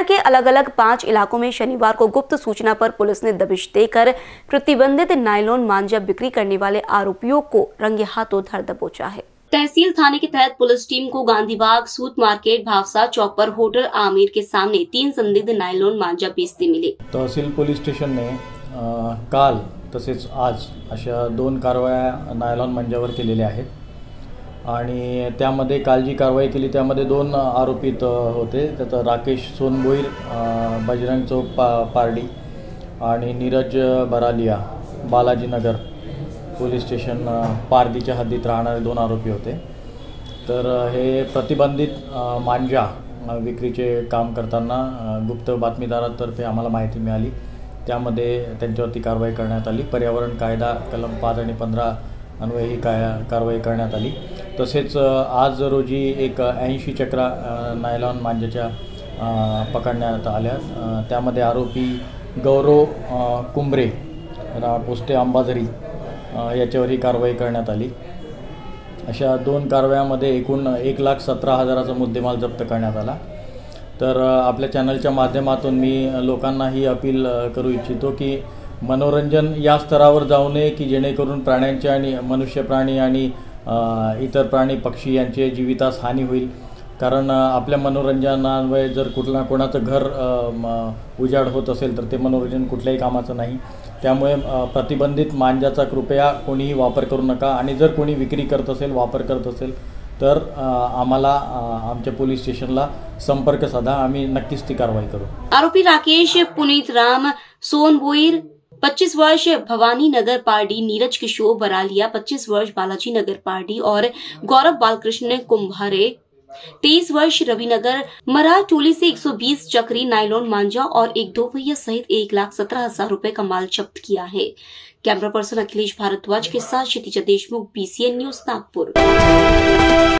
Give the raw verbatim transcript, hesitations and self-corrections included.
शहर के अलग अलग पांच इलाकों में शनिवार को गुप्त सूचना पर पुलिस ने दबिश देकर प्रतिबंधित नायलॉन मांझा बिक्री करने वाले आरोपियों को रंगे हाथों धर दबोचा है। तहसील थाने के तहत पुलिस टीम को गांधीबाग सूत मार्केट भावसा चौक पर होटल आमिर के सामने तीन संदिग्ध नायलॉन मांझा बेचते मिले। तहसील पोलीस स्टेशनने काल तसेच आज अशा दोन कारवाया नायलॉन मांझ्यावर केलेल्या आहेत आणि त्यामध्ये काल जी कारवाई केली त्यामध्ये दोन आरोपित होते। त्यात राकेश सोनबोईर बजरंग चौक पा पारडी आणि नीरज बरालिया बालाजीनगर पोलीस स्टेशन पारडीच्या हद्दीत राहणारे दोन आरोपी होते। तर हे प्रतिबंधित मांजा विक्रीचे काम करताना गुप्त बातमीदारातर्फे आम्हाला माहिती मिळाली, त्यामध्ये त्यांच्यावरती कारवाई करण्यात आली। पर्यावरण कायदा कलम पाच आणि पंधरा अन्वये ही काय कारवाई करण्यात आली। तसेच आज रोजी एक ऐंशी चक्रा नायलॉन मांजाच्या पकडण्यात आल्या। त्यामध्ये आरोपी गौरव कुंबरे पोस्टे अंबाझरी याच्यावर ही कारवाई करण्यात आली। अशा दोन कारवायांमध्ये एकूण एक लाख सतरा हजाराचा मुद्देमाल जप्त करण्यात आला। तर आपल्या चॅनलच्या माध्यमातून मी लोकांना ही अपील करू इच्छितो की मनोरंजन या स्तरावर जाऊ नये की जेणेकरून प्राण्यांचे आणि मनुष्य प्राणी आणि इतर प्राणी पक्षी यांचे जीवितास हानी होईल। कारण आपल्या मनोरंजनामुळे जर कुठला कोणाचं घर उजाड होत असेल तर ते मनोरंजन कुठल्याही कामाचं नाही। त्यामुळे प्रतिबंधित मांजाचा कृपया कोणीही वापर करू नका आणि जर कोणी विक्री करत असेल वापर करत असेल तर आम्हाला आमच्या पोलीस स्टेशनला संपर्क साधा, आम्ही नक्कीच ती कारवाई करू। आरोपी राकेश पुनीत राम सोनबोईर पच्चीस वर्ष भवानी नगर पार्टी, नीरज किशोर बरालिया पच्चीस वर्ष बालाजी नगर पार्टी और गौरव बालकृष्ण कुंभारे तेईस वर्ष रविनगर मराठोली से एक सौ बीस चक्री नायलॉन मांझा और एक दो पहिया सहित एक लाख सत्रह हजार रूपए का माल जब्त किया है। कैमरा पर्सन अखिलेश भारद्वाज के साथ Kshitija Deshmukh, B C N news Nagpur.